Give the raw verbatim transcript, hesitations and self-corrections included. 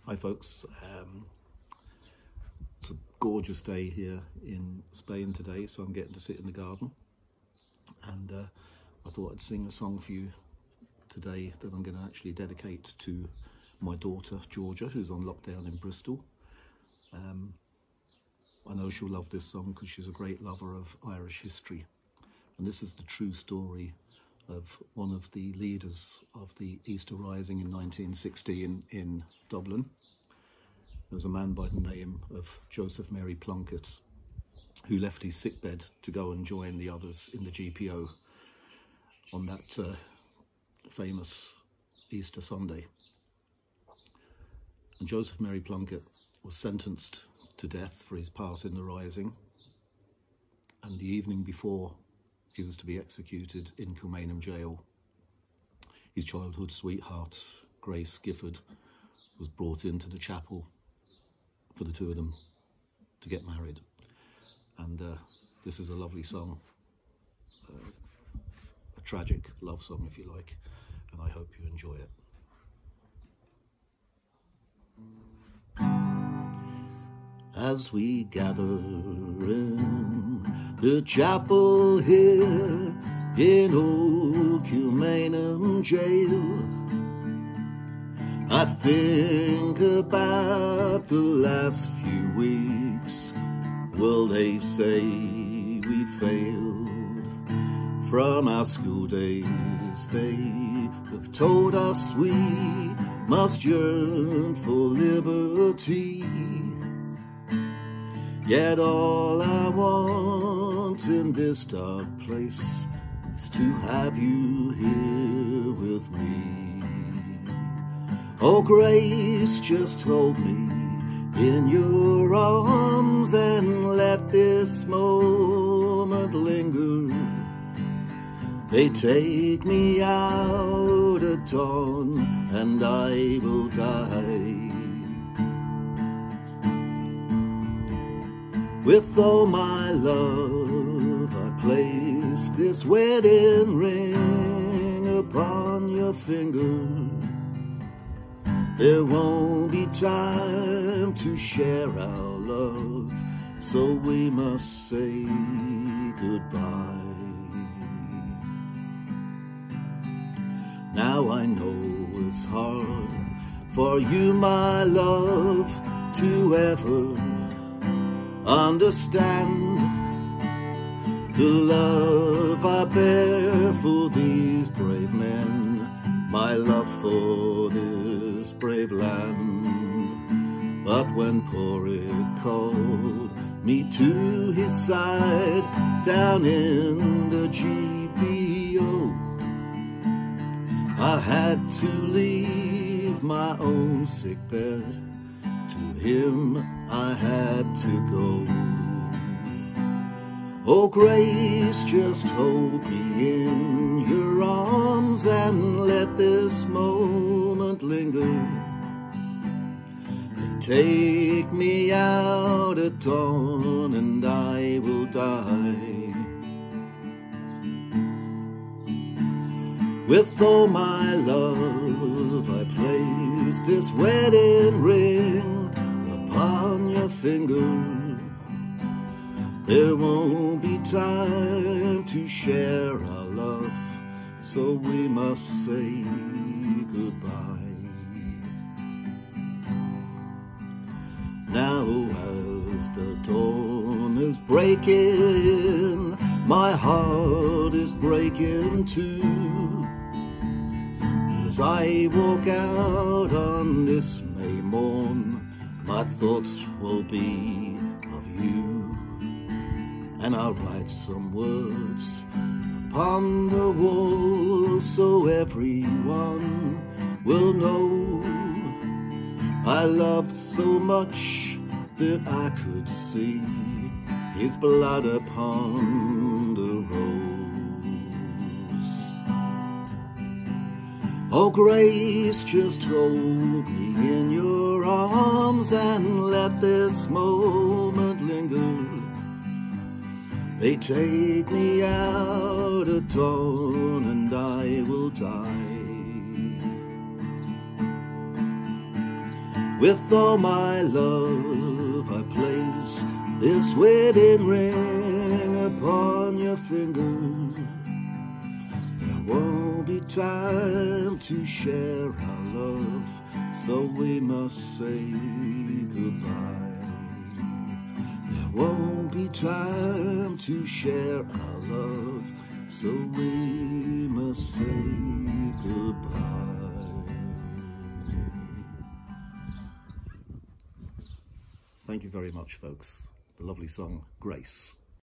Hi folks, um, it's a gorgeous day here in Spain today, so I'm getting to sit in the garden, and uh, I thought I'd sing a song for you today that I'm going to actually dedicate to my daughter Georgia, who's on lockdown in Bristol. Um, I know she'll love this song because she's a great lover of Irish history, and this is the true story of one of the leaders of the Easter Rising in nineteen sixty in, in Dublin. There was a man by the name of Joseph Mary Plunkett who left his sickbed to go and join the others in the G P O on that uh, famous Easter Sunday. And Joseph Mary Plunkett was sentenced to death for his part in the Rising, and the evening before he was to be executed in Kilmainham jail, his childhood sweetheart, Grace Gifford, was brought into the chapel for the two of them to get married. And uh, this is a lovely song, uh, a tragic love song if you like, and I hope you enjoy it. As we gather in the chapel here in old Kilmainham jail, I think about the last few weeks. Well, they say we failed from our school days. They have told us we must yearn for liberty. Yet all I want in this dark place is to have you here with me. Oh, Grace, just hold me in your arms and let this moment linger. They take me out at dawn and I will die. With all my love, I place this wedding ring upon your finger. There won't be time to share our love, so we must say goodbye. Now I know it's hard for you, my love, to ever understand the love I bear for these brave men, my love for this brave land. But when Porritt called me to his side down in the G P O, I had to leave my own sick bed. To him I had to go. Oh, Grace, just hold me in your arms and let this moment linger. They take me out at dawn and I will die. With all my love, I place this wedding ring upon your finger. There won't be time to share our love, so we must say goodbye. Now as the dawn is breaking, my heart is breaking too. As I walk out on this May morn, my thoughts will be of you, and I'll write some words upon the wall so everyone will know I loved so much that I could see his blood upon the rose. Oh, Grace, just hold me in your arms and let this moment linger. They take me out at dawn and I will die. With all my love I place this wedding ring upon your finger. There won't be time to share our love, so we must say goodbye. There won't be time to share our love, so we must say goodbye. Thank you very much, folks. The lovely song, Grace.